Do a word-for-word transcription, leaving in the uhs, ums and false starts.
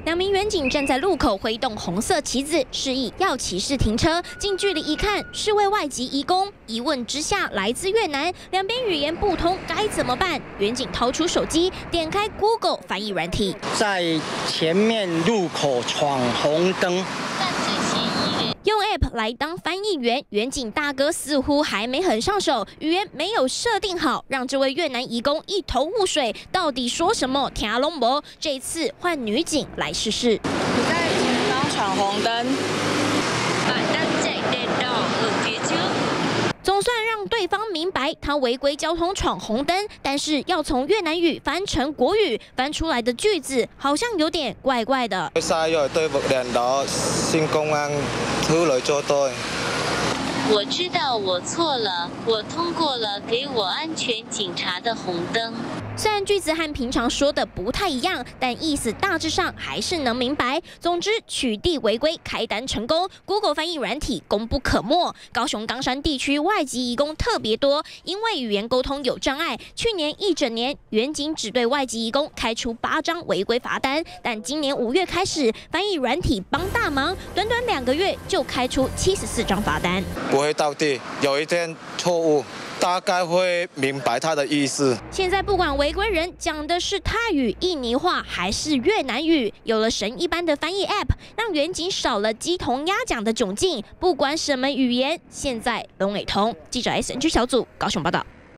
两名员警站在路口挥动红色旗子，示意要骑士停车。近距离一看，是位外籍移工。一问之下，来自越南，两边语言不通，该怎么办？员警掏出手机，点开 Google 翻译软体， 在前面路口闯红灯。 用 App 来当翻译员，员警大哥似乎还没很上手，语言没有设定好，让这位越南移工一头雾水，到底说什么听拢无。这次换女警来试试。 你在前方闯红灯。 总算让对方明白他违规交通闯红灯，但是要从越南语翻成国语，翻出来的句子好像有點怪怪的。 sai rồi tôi vượt đèn đỏ, xin công an thứ lỗi cho tôi。 我知道我错了，我通过了给我安全警察的红灯。 虽然句子和平常说的不太一样，但意思大致上还是能明白。总之，取缔违规开单成功 ，Google 翻译软体功不可没。高雄冈山地区外籍移工特别多，因为语言沟通有障碍，去年一整年，员警只对外籍移工开出八张违规罚单，但今年五月开始，翻译软体帮大忙，短短两个月就开出七十四张罚单。 不会到地，有一天错误，大概会明白他的意思。 现在不管违规人讲的是泰语、印尼话还是越南语，有了神一般的翻译 App， 让员警少了鸡同鸭讲的窘境。不管什么语言，现在都会通。记者 S N G 小组高雄报道。